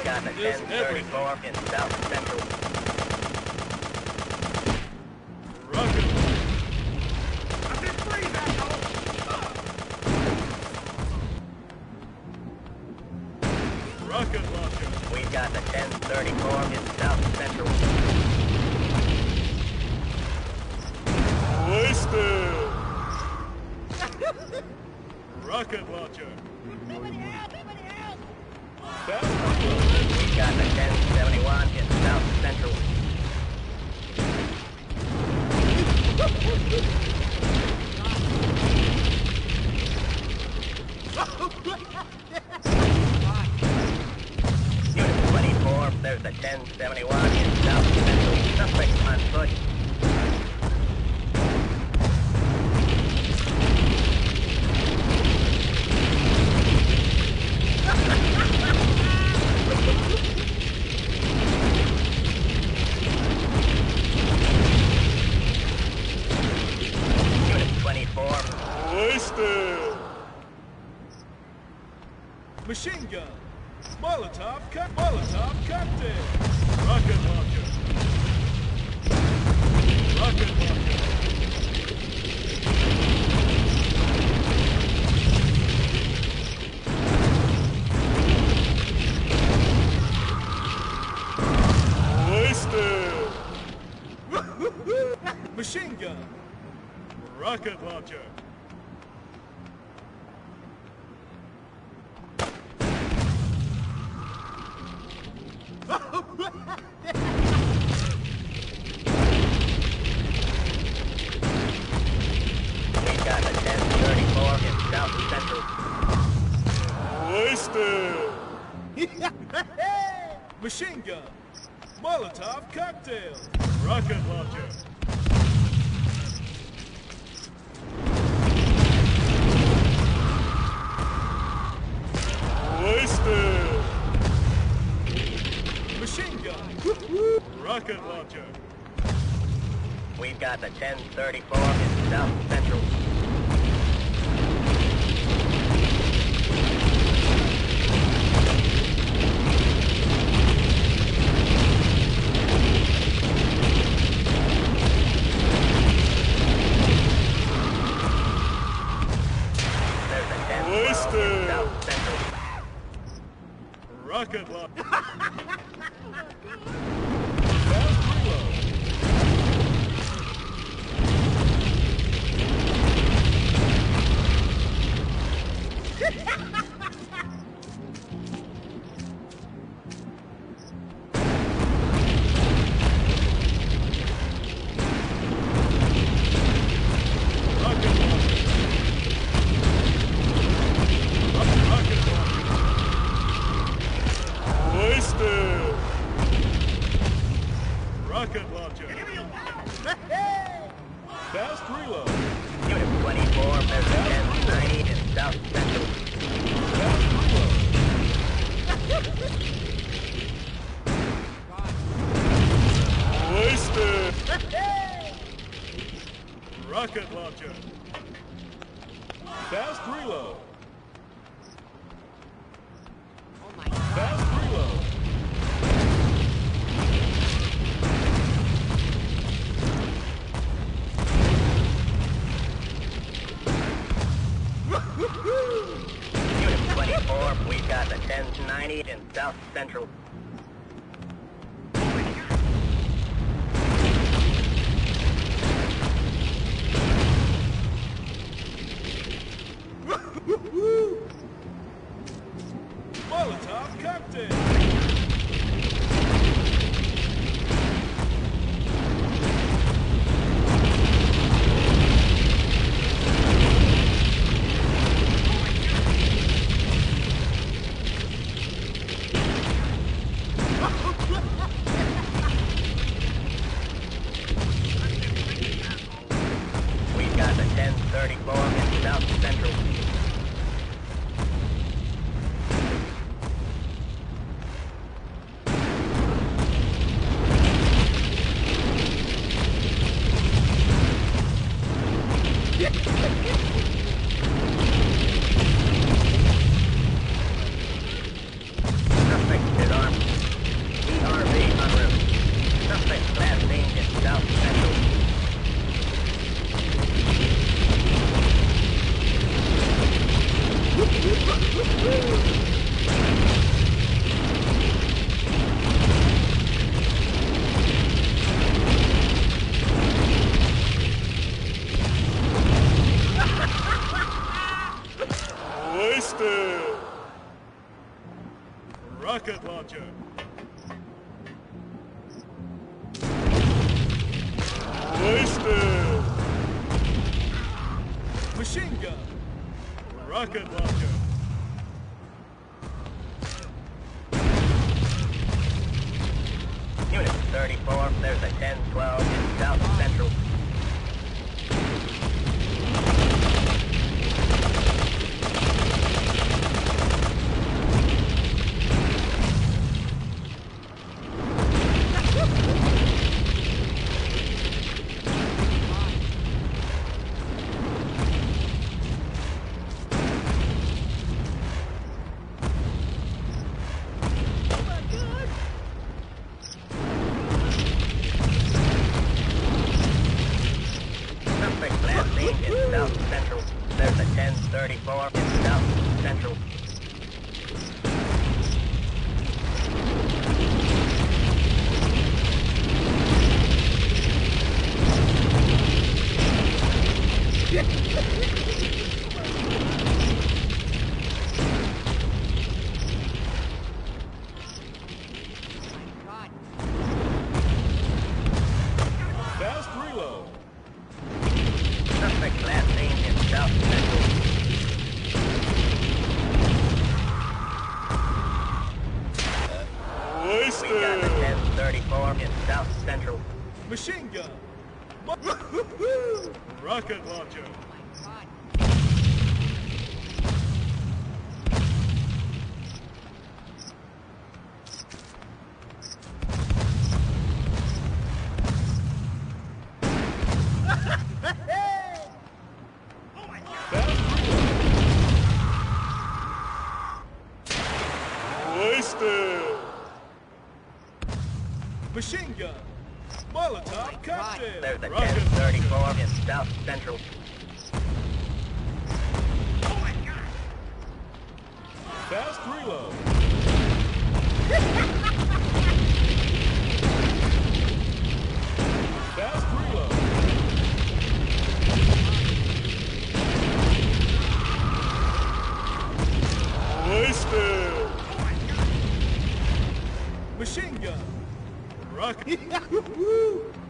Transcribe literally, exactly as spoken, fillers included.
got the ten thirty-four in South Central. Rocket. I've been free back home. Rocket launcher. We got the ten thirty-four in South Central. Wasted. Rocket launcher. Fast reload. We got the ten seventy-one in South Central. Unit twenty-four, there's the ten seventy-one in South Central. Suspect on foot. Unit twenty-four. Wasted. Machine gun. Molotov cut. Molotov cocktail. Rocket launcher. Rocket launcher. Wasted. Machine gun. Rocket launcher. We got the ten thirty-four in South Central. Wasted. Machine gun. Molotov cocktail. Rocket launcher. Wasted. Machine gun. Rocket launcher. We've got the ten thirty-four in South Central. There's a ten twelve in Wasted. South Central. Rocket launcher. Fast reload. Rocket launcher. Rocket launcher. Wasted. Rocket launcher. Fast reload. Unit twenty-four, there's a ten ninety in South Central. Fast reload. Wasted. Rocket launcher. Fast reload. Fast reload. Unit twenty-four, we got the ten ninety in South Central. Molotov cocktail. We got the ten thirty-four in South Central. Rocket launcher. Wasted. Machine gun. Rocket launcher. Unit thirty-four, there's a ten twelve in South Central. thirty-four in South Central. Fast reload. Suspect last seen in South Central. Wasted. We got the ten thirty-four in South Central. Machine gun. Rocket launcher. Wasted. Machine gun. Molotov cocktail. There's a Rocket ten thirty-four in South Central. Oh my God! Fast reload. Fast reload. Wasted. Machine gun. Rocket.